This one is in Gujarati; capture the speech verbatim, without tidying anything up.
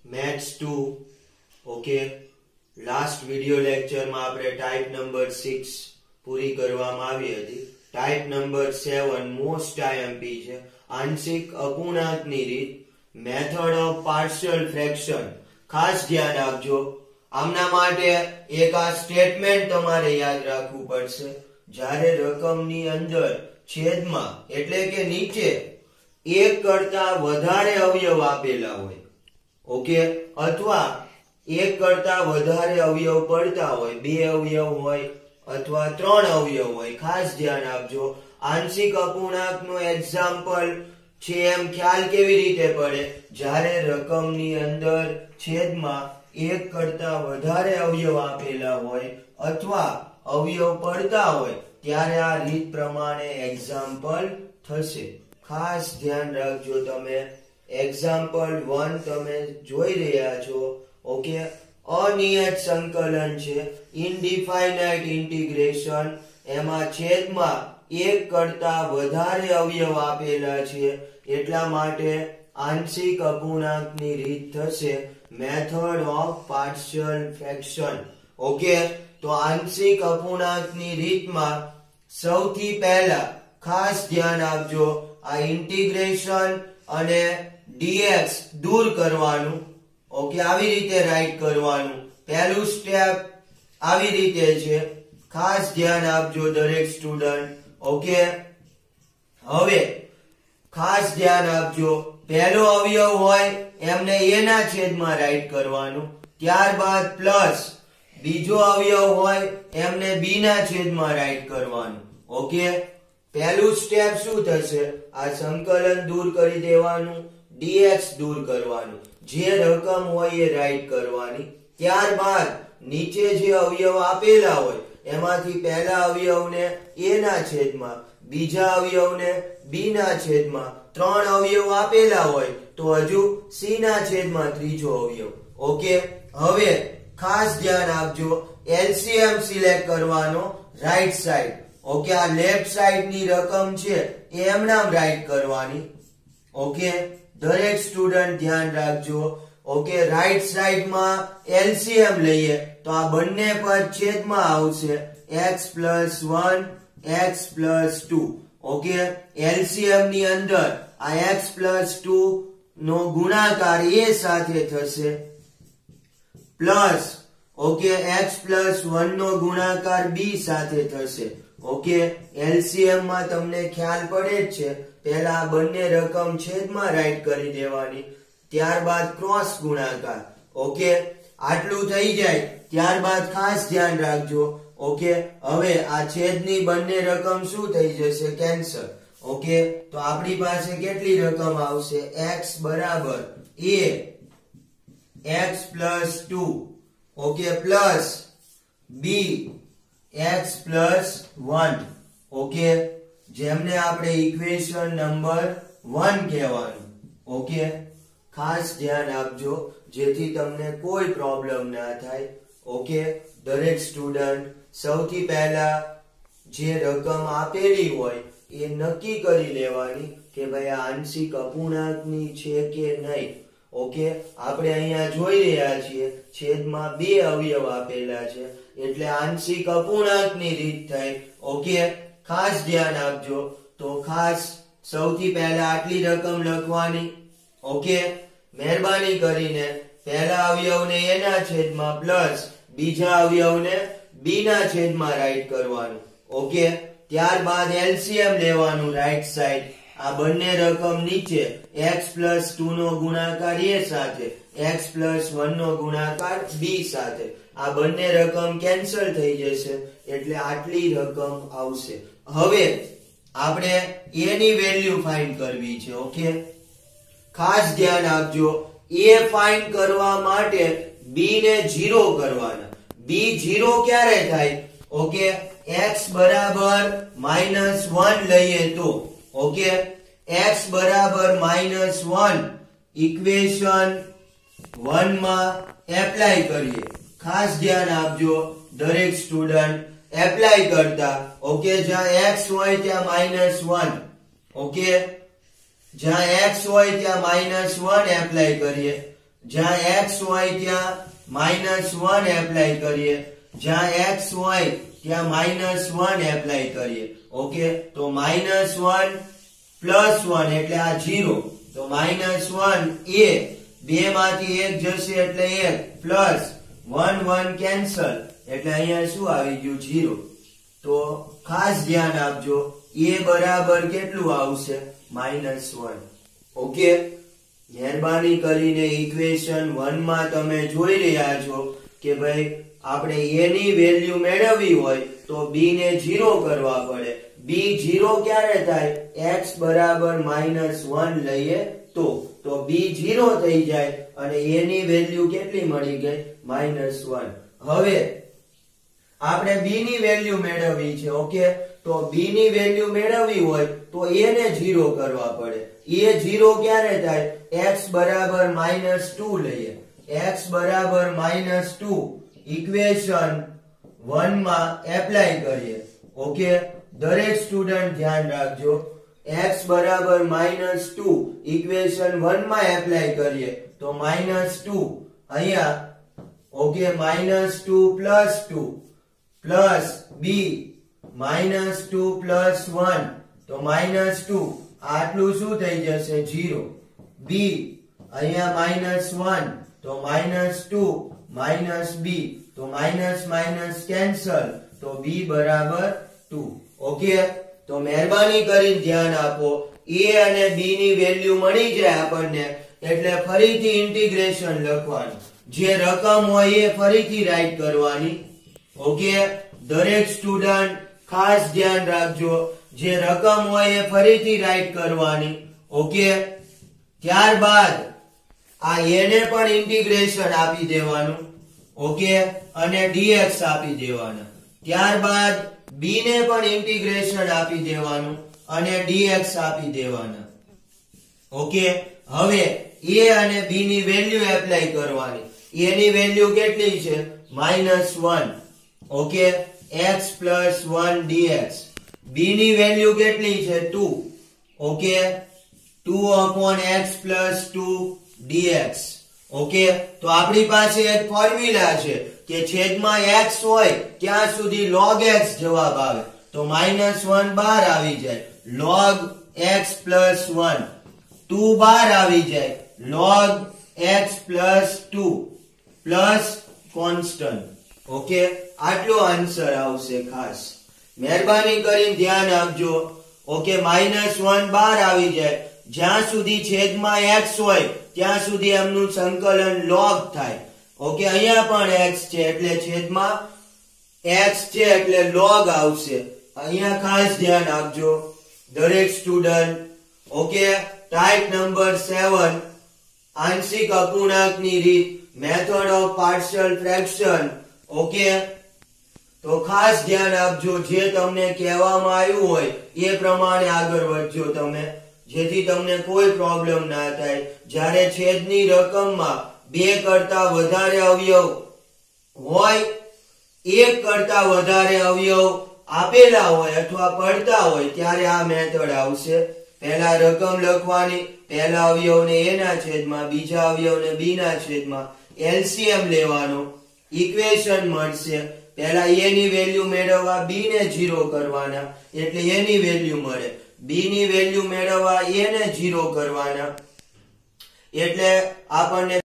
Maths two. Okay, last video લેક્ચરમાં આપણે ટાઈપ નંબર સિક્સ પૂરી કરવામાં આવી હતી. Type number seven most IMP છે, આંશિક અપૂર્ણાંકની રીત, મેથડ ઓફ પાર્શિયલ ફ્રેક્શન. ખાસ ધ્યાન આપજો, આમના માટે એક આ સ્ટેટમેન્ટ તમારે યાદ રાખવું પડશે. જ્યારે રકમની અંદર છેદમાં એટલે કે નીચે એક કરતા વધારે અવયવ આપેલા હોય, ઓકે, અથવા એક કરતા વધારે અવયવ પડતા હોય, બે અવયવ હોય અથવા ત્રણ અવયવ હોય. ખાસ ધ્યાન આપજો, આંશિક અપૂર્ણાંકનો એક્ઝામ્પલ છે એમ ખ્યાલ કેવી રીતે પડે? જ્યારે રકમની અંદર છેદમાં એક કરતા વધારે અવયવ આપેલા હોય અથવા અવયવ પડતા હોય ત્યારે આ રીત પ્રમાણે એક્ઝામ્પલ થશે. ખાસ ધ્યાન રાખજો. તમે એક્ઝામ્પલ વન તમે જોઈ રહ્યા છો. ઓકે, અનિયત સંકલન છે, ઇનડિફાઇનાઇટ ઇન્ટિગ્રેશન. એમાં છેદમાં એક કરતા વધારે અવયવ આપેલા છે, એટલા માટે આંશિક અપૂર્ણાંકની રીત થશે method of partial fraction. Okay, તો આંશિક અપૂર્ણાંકની રીતમાં સૌથી પહેલા ખાસ ધ્યાન આપજો, આ ઇન્ટિગ્રેશન અને ડીએક્સ દૂર કરવાનું. ઓકે, આવી રીતે રાઈટ કરવાનું. પહેલું સ્ટેપ આવી રીતે છે, ખાસ ધ્યાન આપજો દરેક સ્ટુડન્ટ. ઓકે, હવે ખાસ ધ્યાન આપજો, પહેલો અવયવ હોય એમને એના છેદમાં રાઈટ કરવાનું, ત્યારબાદ પ્લસ બીજો અવયવ હોય એમને બી ના છેદમાં રાઈટ કરવાનું. ઓકે, પહેલું સ્ટેપ શું થશે? આ સંકલન દૂર કરી દેવાનું, ડીએક્સ દૂર કરવાનું, જે રકમ હોય એ રાઈટ કરવાની. ત્યારબાદ નીચે જે અવયવ આપેલા હોય એમાંથી પહેલા અવયવને એ ના છેદમાં, બીજા અવયવને બી ના છેદમાં, ત્રણ અવયવ આપેલા હોય તો હજુ સી ના છેદમાં ત્રીજો અવયવ. ઓકે, હવે ખાસ ધ્યાન આપજો, એલસીએમ સિલેક્ટ કરવાનો રાઈટ સાઈડ. ઓકે, આ લેફ્ટ સાઈડ ની રકમ છે એ એમનામ રાઈટ કરવાની. ઓકે, દરેક સ્ટુડન્ટ ધ્યાન રાખજો. ઓકે, રાઈટ સાઈડમાં એલસીએમ લઈએ તો આ બંને પદ છેદમાં આવશે, x plus one, x plus two. Okay, LCM ની અંદર આ x પ્લસ ટુ નો ગુણાકાર એ સાથે થશે, plus okay x plus one નો ગુણાકાર બી સાથે થશે. ઓકે, એલસીએમ માં તમને ખ્યાલ પડે જ છે, પહેલા આ બંને રકમ છેદમાં રાઈટ કરી દેવાની, ત્યારબાદ ક્રોસ ગુણાકાર. ઓકે, આટલું થઈ જાય ત્યારબાદ ખાસ ધ્યાન રાખજો. ઓકે, હવે આ છેદની બંને રકમ શું થઈ જશે? કેન્સલ. ઓકે, તો આપણી પાસે કેટલી રકમ આવશે? x બરાબર a x plus two, okay, plus b x plus one. Okay, જેમને આપણે ઇક્વેશન નંબર વન કહેવાનું. ઓકે, ખાસ ધ્યાન આપજો જેથી તમને કોઈ પ્રોબ્લેમ ના થાય. ઓકે, દરેક સ્ટુડન્ટ સૌથી પહેલા જે રકમ આપેલી હોય એ નક્કી કરી લેવાની કે ભાઈ આ આંશિક અપૂર્ણાંકની છે કે નહીં. ઓકે, આપણે અહીંયા જોઈ રહ્યા છીએ છેદમાં બે અવયવ આપેલા છે એટલે આંશિક અપૂર્ણાંકની રીત થઈ. ઓકે, ખાસ ધ્યાન આપજો. તો ખાસ સૌથી પહેલા આટલી રકમ લખવાની. ઓકે, મહેરબાની કરીને પહેલા અવયવને a ના છેદમાં પ્લસ બીજા અવયવને b ના છેદમાં રાઈટ કરવાનું. ઓકે, ત્યારબાદ એલસીએમ લેવાનું રાઈટ સાઈડ. આ બંને રકમ નીચે x પ્લસ ટુ નો ગુણાકાર a સાથે, x પ્લસ વન નો ગુણાકાર b સાથે, આ બંને રકમ કેન્સલ થઈ જશે એટલે આટલી રકમ આવશે. હવે આપણે a ની વેલ્યુ ફાઇન્ડ કરવી છે. ઓકે, ખાસ ધ્યાન આપજો, a ફાઇન્ડ કરવા માટે b ને ઝીરો કરવાના. b ઝીરો ક્યારે થાય? ઓકે, x બરાબર માઇનસ વન લઈએ તો. ઓકે, x બરાબર માઇનસ વન ઇક્વેશન વન માં એપ્લાય કરીએ. ખાસ ધ્યાન આપજો દરેક સ્ટુડન્ટ, એપ્લાય કરતા. ઓકે, જ્યાં x હોય ત્યાં માઇનસ વન. ઓકે, જ્યાં x હોય ત્યાં માઇનસ વન એપ્લાય કરીએ. જ્યાં x હોય ત્યાં માઇનસ વન એપ્લાય કરીએ, જ્યાં x હોય ત્યાં માઇનસ વન એપ્લાય કરીએ. ઓકે, તો માઇનસ વન પ્લસ વન એટલે આ ઝીરો, તો માઇનસ વન એ બે માંથી એક જશે એટલે એક, પ્લસ વન વન કેન્સલ એટલે અહીંયા શું આવી ગયું? ઝીરો. તો ખાસ ધ્યાન આપજો, એ બરાબર કેટલું આવશે? Minus one. ઓકે, મહેરબાની કરીને ઇક્વેશન વન માં તમે જોઈ રહ્યા છો કે ભાઈ આપણે a ની વેલ્યુ મેળવવી હોય તો b ને ઝીરો કરવા પડે. b ઝીરો ક્યારે થાય? x બરાબર માઇનસ વન લઈએ તો તો b ઝીરો થઈ જાય અને a ની વેલ્યુ કેટલી મળી ગઈ? Minus one. હવે આપણે b ની વેલ્યુ મેળવવી છે. ઓકે, તો b ની વેલ્યુ મેળવવી હોય તો a ને ઝીરો કરવા પડે. a ઝીરો ક્યારે થાય? x બરાબર માઇનસ ટુ લઈએ. x બરાબર માઇનસ ટુ ઇક્વેશન વન માં એપ્લાય કરીએ. ઓકે, દરેક સ્ટુડન્ટ ધ્યાન રાખજો, x બરાબર માઇનસ ટુ ઇક્વેશન વન માં એપ્લાય કરીએ તો માઇનસ ટુ અહીંયા. Okay, minus two plus two plus b minus two plus one તો માઇનસ ટુ, આટલું શું થઈ જશે? ઝીરો. b અહીંયા માઇનસ વન તો માઇનસ ટુ માઇનસ b તો માઇનસ માઇનસ કેન્સલ તો b બરાબર ટુ. ઓકે, તો મહેરબાની કરીને ધ્યાન આપો, a અને b ની વેલ્યુ મળી જાય આપણને એટલે ફરીથી ઇન્ટિગ્રેશન લખવાનું, જે રકમ હોય એ ફરીથી રાઈટ કરવાની. ઓકે, દરેક સ્ટુડન્ટ ખાસ ધ્યાન રાખજો, જે રકમ હોય એ ફરીથી રાઈટ કરવાની. ઓકે, ત્યારબાદ આ a ને પણ ઇન્ટિગ્રેશન આપી દેવાનું. ઓકે, અને dx આપી દેવાના. ત્યારબાદ b ને પણ ઇન્ટિગ્રેશન આપી દેવાનું અને dx આપી દેવાના. ઓકે, હવે a અને b ની વેલ્યુ એપ્લાય કરવાની. a ની વેલ્યુ કેટલી છે? Minus one. Okay, x plus one dx. b ની વેલ્યુ કેટલી છે? Two. Okay, two upon x plus two dx. Okay, તો આપણી પાસે એક ફોર્મ્યુલા છે કે છેદમાં x હોય ત્યાં સુધી log x જવાબ આવે તો માઇનસ વન બહાર આવી જાય, log x plus one. Two બહાર આવી જાય, log x plus two plus constant. Okay, આટલો આન્સર આવશે. ખાસ મહેરબાની કરીને ધ્યાન આપજો. ઓકે, માઇનસ વન બહાર આવી જાય, જ્યાં સુધી છેદમાં x હોય ત્યાં સુધી એમનું સંકલન log થાય. ઓકે, અહીંયા પણ x છે એટલે છેદમાં x છે એટલે log આવશે. અહીંયા ખાસ ધ્યાન આપજો દરેક student. Okay, type number seven, આંશિક અપૂર્ણાંકની રીત, method of partial fraction. Okay, તો ખાસ ધ્યાન આપજો, જે તમને કહેવામાં આવ્યું હોય એ પ્રમાણે આગળ વધજો તમે, જેથી તમને કોઈ પ્રોબ્લેમ ના થાય. જ્યારે છેદની રકમમાં બે કરતા વધારે અવયવ હોય, એક કરતા વધારે અવયવ આપેલા હોય અથવા પડતા હોય ત્યારે આ મેથડ આવશે. પહેલા રકમ લખવાની, પહેલા અવયવને a ના છેદમાં, બીજા અવયવને b ના છેદમાં, એલસીએમ લેવાનો, ઇક્વેશન મળશે. પહેલા a ની વેલ્યુ મેળવવા b ને ઝીરો કરવાના એટલે a ની વેલ્યુ મળે, b ની વેલ્યુ મેળવવા a ને ઝીરો કરવાના એટલે આપણને